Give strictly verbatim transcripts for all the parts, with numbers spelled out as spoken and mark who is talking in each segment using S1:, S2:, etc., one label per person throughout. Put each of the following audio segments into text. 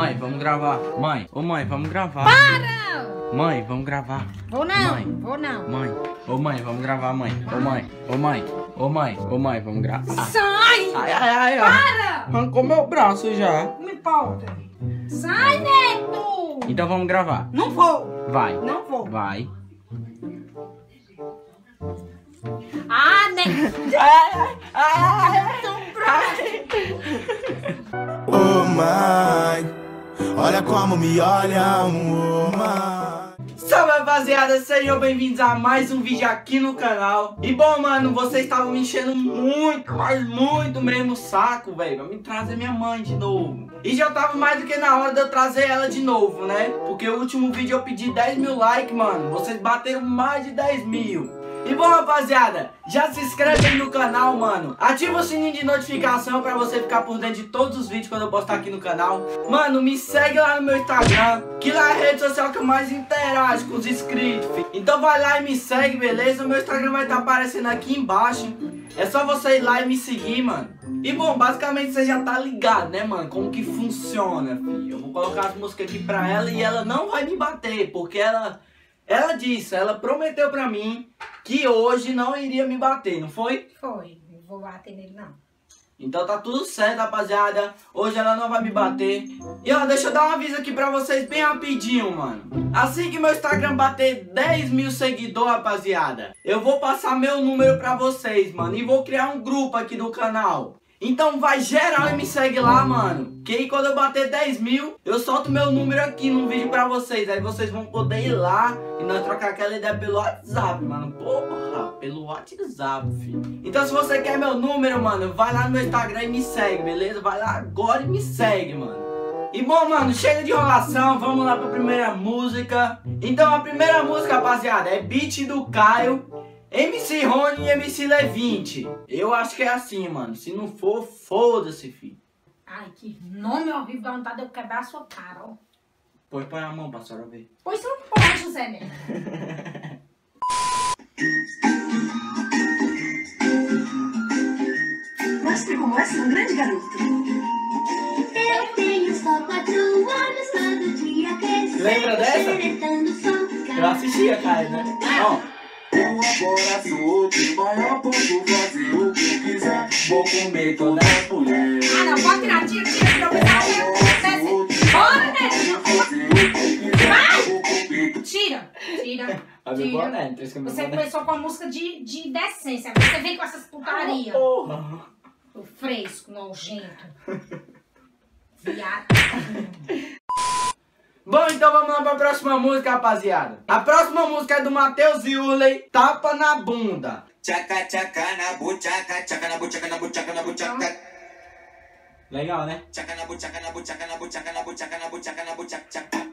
S1: Mãe, vamos gravar. Mãe, ô mãe, vamos gravar.
S2: Para!
S1: Mãe, vamos gravar.
S2: Vou não,
S1: Mãe.
S2: vou não.
S1: Mãe, ô mãe, vamos gravar, mãe. Ô mãe, ô mãe, ô mãe, ô mãe, vamos gravar.
S2: Sai!
S1: Ai, ai, ai, ó.
S2: Para!
S1: Arrancou meu braço já.
S2: Não me importa. Sai, Neto!
S1: Então vamos gravar.
S2: Não vou.
S1: Vai.
S2: Não vou.
S1: Vai.
S2: Ah, Neto!
S1: Ai, ai, ai, ai.
S3: Oh mãe, olha como me olham, oh mãe.
S1: Salve rapaziada, sejam bem-vindos a mais um vídeo aqui no canal. E bom, mano, vocês estavam me enchendo muito, mas muito mesmo o saco, velho, pra me trazer minha mãe de novo. E já tava mais do que na hora de eu trazer ela de novo, né? Porque o último vídeo eu pedi dez mil likes, mano. Vocês bateram mais de dez mil. E bom, rapaziada, já se inscreve aí no canal, mano. Ativa o sininho de notificação pra você ficar por dentro de todos os vídeos quando eu postar aqui no canal. Mano, me segue lá no meu Instagram, que lá é a rede social que eu mais interajo com os inscritos, filho. Então vai lá e me segue, beleza? O meu Instagram vai estar aparecendo aqui embaixo. É só você ir lá e me seguir, mano. E bom, basicamente você já tá ligado, né, mano? Como que funciona, filho. Eu vou colocar as músicas aqui pra ela e ela não vai me bater, porque ela... Ela disse, ela prometeu pra mim que hoje não iria me bater, não foi?
S2: Foi. Não vou bater nele, não.
S1: Então tá tudo certo, rapaziada. Hoje ela não vai me bater. E ó, deixa eu dar um aviso aqui pra vocês bem rapidinho, mano. Assim que meu Instagram bater dez mil seguidores, rapaziada, eu vou passar meu número pra vocês, mano. E vou criar um grupo aqui do canal. Então vai geral e me segue lá, mano. Que aí quando eu bater dez mil, eu solto meu número aqui num vídeo pra vocês. Aí vocês vão poder ir lá e nós trocar aquela ideia pelo WhatsApp, mano. Porra, pelo WhatsApp, filho. Então se você quer meu número, mano, vai lá no meu Instagram e me segue, beleza? Vai lá agora e me segue, mano. E bom, mano, chega de enrolação, vamos lá pra primeira música. Então a primeira música, rapaziada, é beat do Caio, M C Rony e M C Levinte. Eu acho que é assim, mano. Se não for, foda-se, filho.
S2: Ai, que nome horrível, dá vontade de eu quebrar a sua cara, ó.
S1: Põe, põe a mão pra senhora ver.
S2: Pois você não pode, José mesmo.
S4: Mostre como é ser um grande garoto. Eu tenho só quatro anos, todo dia cresço.
S1: Lembra dessa? Eu assistia, cara, né? Ó.
S3: Agora sou que vai a pouco fazer o que eu quiser. Vou comer toda a mulher.
S2: Ah, não, pode tirar, tira, tira, tira, tira. Bora, Neto! Vai! Tira, tira, tira. Você começou com a música de, de decência, agora você vem com essas putaria.
S1: Porra.
S2: O fresco, nojento. Viado.
S1: Bom, então vamos lá pra próxima música, rapaziada. A próxima música é do Matheus e Urley, Tapa na Bunda.
S3: Tchaca, tchaca na buchaca, tchaca na buchaca, na buchaca, na buchaca.
S1: Legal, né?
S3: Tchaca na buchaca, na buchaca, na buchaca, na buchaca, na buchaca, na buchaca, tchaca.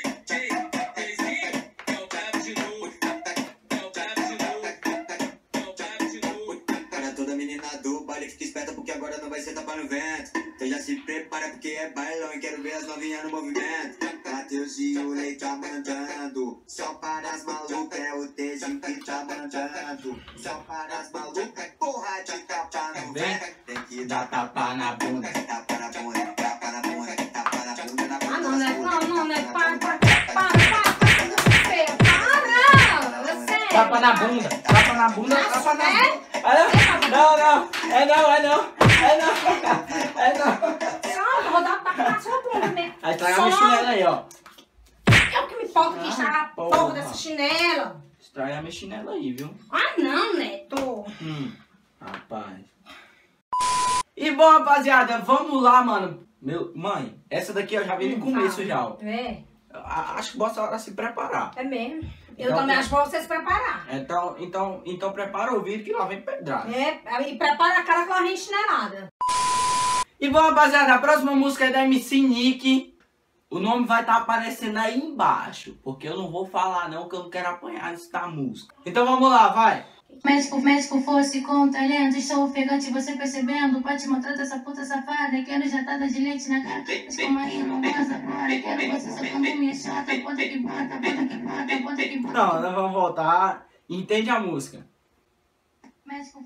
S3: Toda menina do baile fica esperta porque agora não vai ser tapa no vento. Então já se prepara porque é bailão e quero ver as novinhas no movimento. Matheus e o Lei tá mandando. Só para as malucas é o Tejo que tá mandando. Só para as malucas, porra de tapa no vento. Tem que dar tapa na bunda. Tapa na bunda, tapa na bunda, tapa na bunda, na bunda.
S2: Ah, não, né? Não, não, né? Para, para, para, para, para, para, você.
S1: Tapa na bunda, tapa na bunda, tapa na
S2: É?
S1: bunda. Não, não, é não, é não, é não, é não.
S2: Só, eu vou dar um tapa na sua bunda, né?
S1: Aí estraga minha chinela aí, ó.
S2: É o que me importa que estragar a porra
S1: porra.
S2: dessa chinela.
S1: Estraga minha chinela aí, viu?
S2: Ah, não, Neto.
S1: Hum, rapaz. E bom, rapaziada, vamos lá, mano. Meu, mãe, essa daqui eu já vi no começo já, ó.
S2: É,
S1: Eu a- Acho que bota a hora se preparar.
S2: é mesmo. Eu
S1: Então,
S2: também
S1: tá.
S2: acho pra você se preparar.
S1: Então, então, então prepara o vídeo que lá vem pedrada.
S2: É, e prepara a cara que ela vem chinelada.
S1: E bom, rapaziada, a próxima música é da M C Nick. O nome vai estar aparecendo aí embaixo, porque eu não vou falar não, que eu não quero apanhar isso da música. Então vamos lá, vai.
S5: Médico, médico fosse com talento, estou ofegante, você percebendo. Pode maltratar essa puta safada, quero jatada de leite na cara. Mas como aí não gosta agora, quero você só como minha chata. Bota que bota, bota que bota, bota que bota.
S1: Não, nós vamos voltar. Entende a música.
S5: Médico, médico,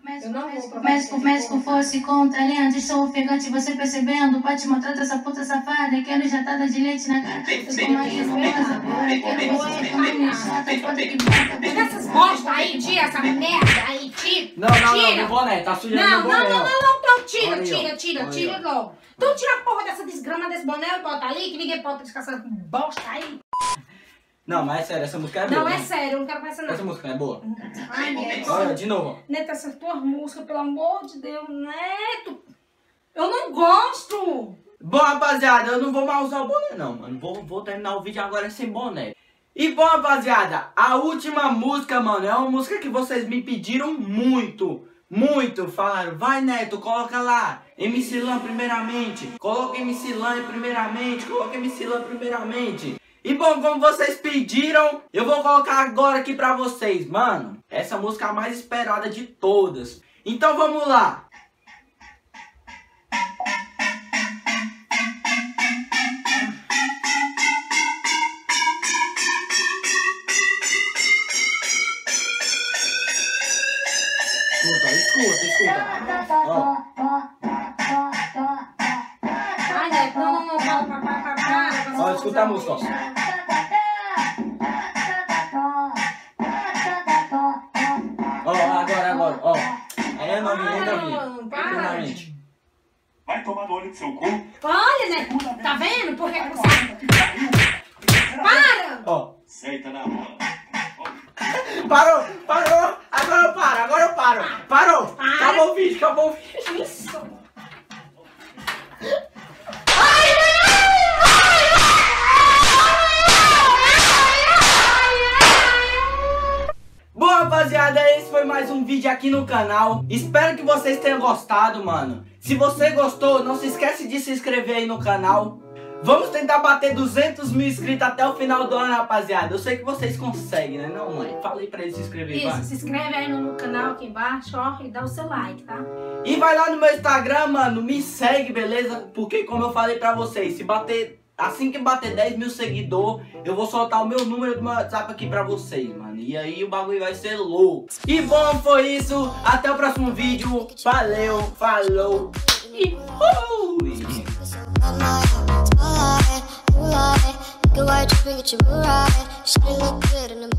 S5: Médico, médico, médico fosse com talento. Estou ofegante, você percebendo. Pode maltrata essa puta safada. Quero jatada de leite na cara. Como aí, não passa agora. Quero você com minha chata. Pode que bota.
S2: Pega essas bosta aí, tira essa merda aí, tira.
S1: Não, não,
S2: tira.
S1: não, meu boné, tá sujando
S2: Não,
S1: meu boné.
S2: não, não, não, não, não, tira,
S1: Olha aí,
S2: tira,
S1: ó.
S2: tira,
S1: Olha
S2: tira
S1: aí,
S2: logo. Então tira a porra dessa desgrama desse boné e bota ali, que ninguém pode descansar com bosta aí.
S1: Não, mas é sério, essa música é boa.
S2: Não, é
S1: né?
S2: sério, eu não quero conversar não.
S1: Essa música não é boa?
S2: Ai, Neto.
S1: Olha, de novo.
S2: Neto, essas tuas músicas, pelo amor de Deus, Neto. Eu não gosto.
S1: Bom, rapaziada, eu não vou mais usar o boné não, mano. Vou, vou terminar o vídeo agora sem boné. E bom, rapaziada, a última música, mano, é uma música que vocês me pediram muito. Muito, falaram, vai Neto, coloca lá, M C Lan primeiramente, coloca M C Lan primeiramente, coloca M C Lan primeiramente. E bom, como vocês pediram, eu vou colocar agora aqui pra vocês, mano. Essa música é a mais esperada de todas. Então vamos lá. Escuta, escuta, escuta. Ó.
S2: Ai, Neto, não, não, não, para, para, para, para.
S1: Ó, escuta a música, ó. Ó, agora, agora, ó. É novinha, é novinha.
S2: Para.
S6: Vai tomar no olho do seu cu.
S2: Olha, Neto, tá vendo? Por que que você... Para!
S1: Ó.
S6: Senta na bola.
S1: Parou, parou. Agora eu paro, agora eu paro. Parou.
S2: Para.
S1: Acabou o vídeo, acabou o vídeo.
S2: Isso.
S1: Bom, rapaziada, esse foi mais um vídeo aqui no canal. Espero que vocês tenham gostado, mano. Se você gostou, não se esquece de se inscrever aí no canal. Vamos tentar bater duzentos mil inscritos até o final do ano, rapaziada. Eu sei que vocês conseguem, né não, mãe? Fala aí pra eles se inscreverem,
S2: Isso,
S1: vai.
S2: se inscreve aí no, no canal aqui embaixo, ó, e dá o seu like, tá?
S1: E vai lá no meu Instagram, mano, me segue, beleza? Porque como eu falei pra vocês, se bater... Assim que bater dez mil seguidores, eu vou soltar o meu número do meu WhatsApp aqui pra vocês, mano. E aí o bagulho vai ser louco. E bom, foi isso. Até o próximo vídeo. Valeu, falou e fui!